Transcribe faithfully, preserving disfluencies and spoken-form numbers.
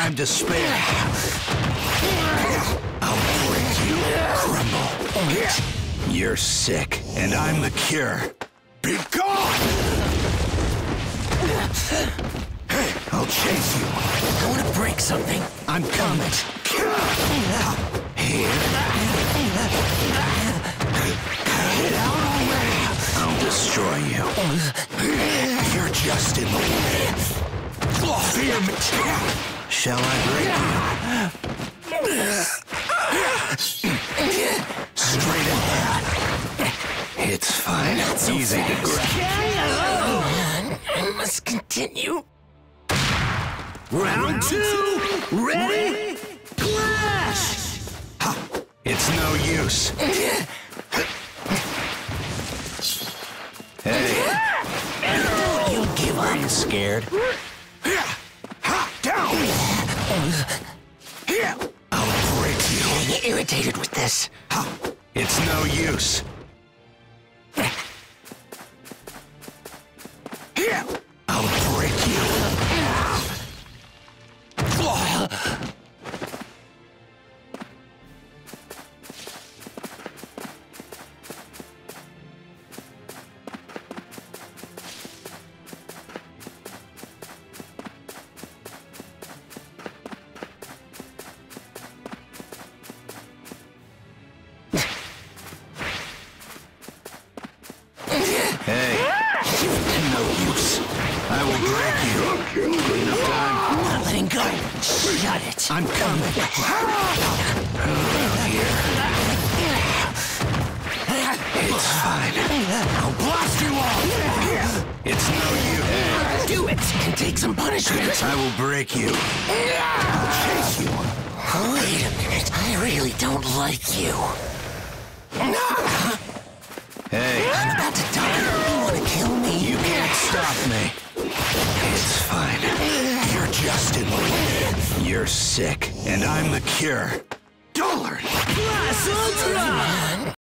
time to spare. I'll break you, crumble. You're sick, and I'm the cure. Be gone! I'll chase you. I want to break something. I'm coming. Here. Get out already. I'll destroy you. You're just in the way. Fear me. Shall I break you? Straight ahead. It's fine. Not so Easy fast. to grab. I must continue. Round two. Ready? Clash! It's no use. Hey. You give up. Are you scared? Down! I'll break you. Getting irritated with this. It's no use. I'll break you. Hey, no use. I will break you. Enough time. Not letting go. Shut it. I'm coming. Around here. It's fine. I'll blast you off. It's no use. Do it and take some punishment. I will break you. I'll chase you. Wait a minute. I really don't like you. Hey, I'm about to die. You want to kill me? you can't stop me. It's fine. You're just in the way. You're sick, and I'm the cure. Dollar. Plus Ultra!